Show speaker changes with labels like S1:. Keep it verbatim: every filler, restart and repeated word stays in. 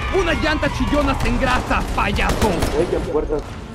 S1: Una llanta chillona se engrasa, payaso.
S2: Oigan, puertas.